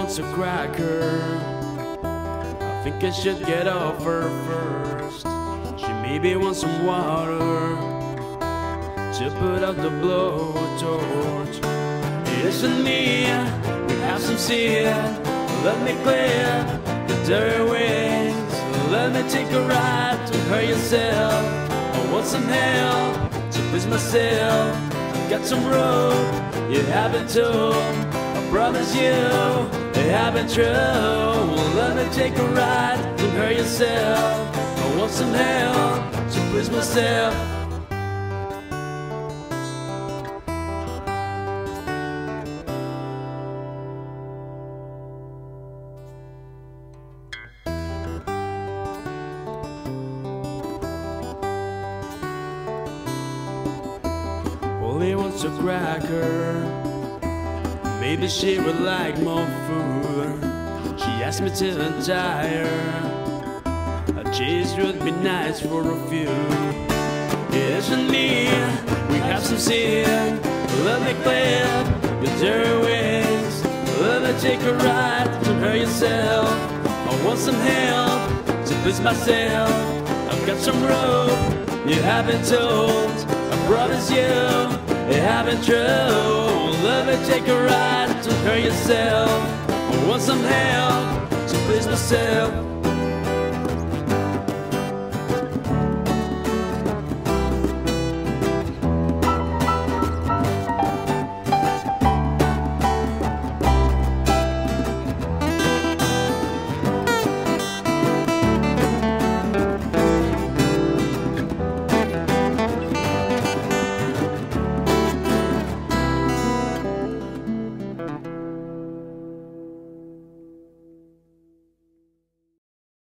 wants a cracker. I think I should get off her first. She maybe wants some water to put out the blowtorch. Listen me, we have some sin. Let me clear the dirty wings. Let me take a ride to her yourself. I want some help to please myself. I've got some rope you haven't told. I promise you it haven't true. Let me take a ride to her yourself. I want some help to please myself. He wants a cracker. Maybe she would like more food. She asked me to untie her. A cheese would be nice for a few. Yes, and me, we have some sin. Let me clear your dirty wings. Let me take a ride to her yourself. I want some help to please myself. I've got some rope you haven't told. I promise you it haven't true. Let me take a ride to her yourself. I want some help to please myself.